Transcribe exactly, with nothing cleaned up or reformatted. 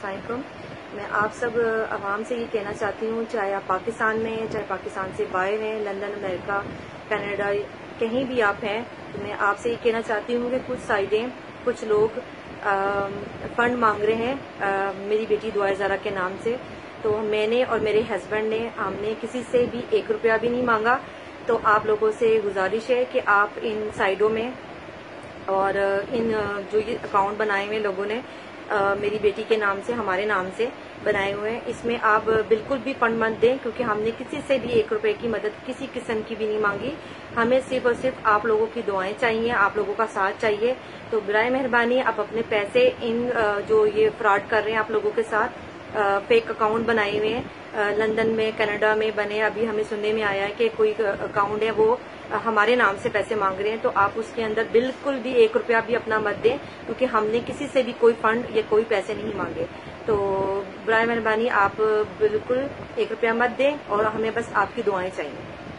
السلام علیکم. میں آپ سب عوام سے یہ کہنا چاہتی ہوں، چاہے آپ پاکستان میں ہیں، چاہے پاکستان سے باہر ہیں، لندن، امریکہ، کینیڈا، کہیں بھی آپ ہیں، تو میں آپ سے یہ کہنا چاہتی ہوں کہ کچھ سائڈیں، کچھ لوگ فنڈ مانگ رہے ہیں میری بیٹی دعائے زہرا کے نام سے. تو میں نے اور میرے ہسبینڈ نے ہم نے کسی سے بھی ایک روپیہ بھی نہیں مانگا. تو آپ لوگوں سے گزارش ہے کہ آپ ان سائڈوں میں اور ان جو یہ اکاؤنٹ بنائے ہوئے لوگوں نے میری بیٹی کے نام سے، ہمارے نام سے بنائے ہوئے ہیں، اس میں آپ بالکل بھی فنڈ مت دیں، کیونکہ ہم نے کسی سے بھی ایک روپے کی مدد کسی قسم کی بھی نہیں مانگی. ہمیں صرف اور صرف آپ لوگوں کی دعائیں چاہیے، آپ لوگوں کا ساتھ چاہیے. تو برائے مہربانی آپ اپنے پیسے ان جو یہ فراڈ کر رہے ہیں آپ لوگوں کے ساتھ، فیک اکاؤنٹ بنائے ہوئے ہیں لندن میں، کینیڈا میں بنے، ابھی ہمیں سننے میں آیا ہے کہ کوئی اکاؤنٹ ہے وہ ہمارے نام سے پیسے مانگ رہے ہیں. تو آپ اس کے اندر بالکل بھی ایک روپیہ بھی اپنا مت دیں، کیونکہ ہم نے کسی سے بھی کوئی فنڈ یا کوئی پیسے نہیں مانگے. تو برائے مہربانی آپ بالکل ایک روپیہ مت دیں اور ہمیں بس آپ کی دعائیں چاہیے.